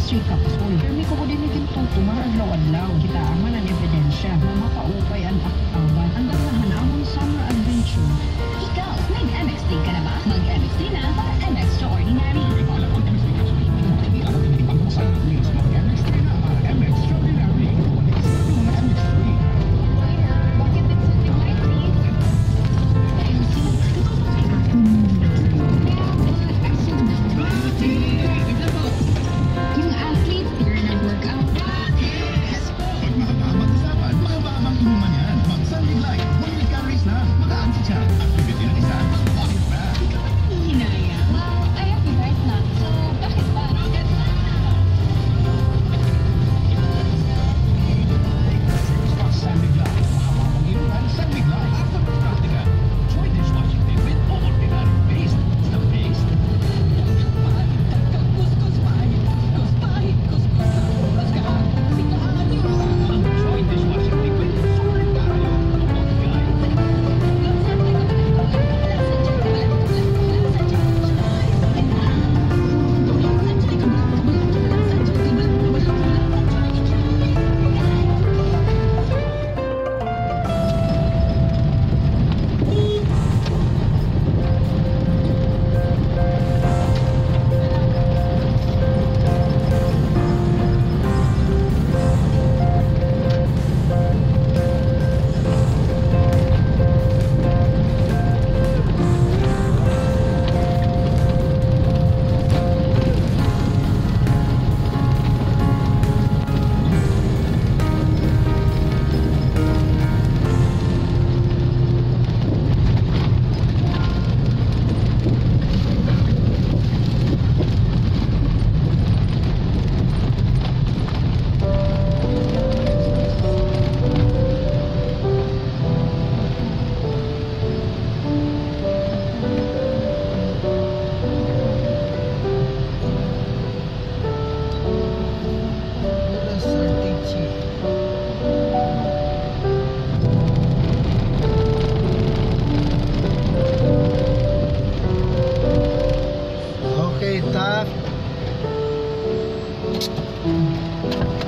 chemistry capsule. Pero may ko din itong tumaradlaw-adlaw. Kita aman ang ebidensya na mapaupay ang aktawan. Ang dalahan among summer adventure. Ikaw, nag-MXT ka na ba? Mag-MXT na para MX-Extraordinary. Ipala ko MXT capsule. Hindi alam ang ibang means mag-MXT na para MX-Extraordinary. Mga MX3. Bakit it's something like this? Yung athlete, you're nag-workout. Pag mahaba-habang isapan, mahaba-habang inuman yan. Mag-Sunday Light, 1 week calories na. Magaan sa tiyan. Activity ng isa, bakit ba? Hinaya. Well, I have the right now. So, bakit ba? Sunday Light, mahaba-habang inuman, Sunday Light. After Calbiga, try dishwashing liquid o ordinary paste. The paste. Ang Joy dishwashing liquid, sulit tayo. Okay, Taft.